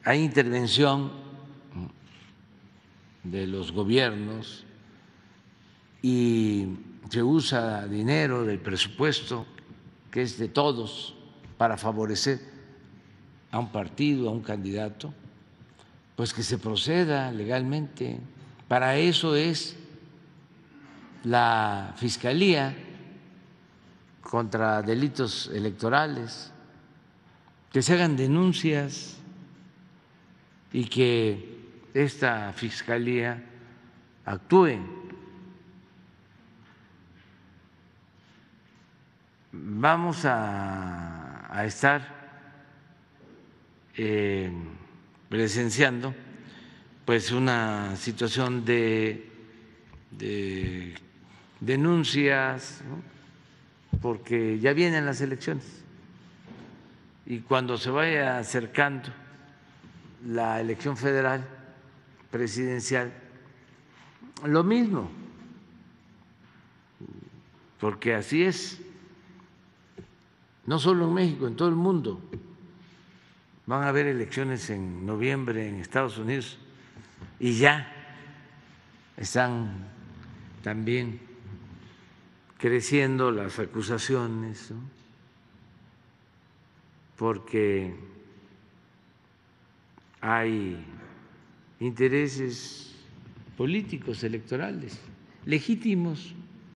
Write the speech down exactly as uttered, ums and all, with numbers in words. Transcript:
hay intervención de los gobiernos y se usa dinero del presupuesto que es de todos para favorecer a un partido, a un candidato, pues que se proceda legalmente. Para eso es la Fiscalía contra Delitos Electorales, que se hagan denuncias y que esta Fiscalía actúe. Vamos a, a estar eh, presenciando pues una situación de, de denuncias, ¿no? Porque ya vienen las elecciones y cuando se vaya acercando la elección federal presidencial, lo mismo, porque así es, no solo en México, en todo el mundo. Van a haber elecciones en noviembre en Estados Unidos y ya están también creciendo las acusaciones, ¿no? Porque hay intereses políticos, electorales, legítimos.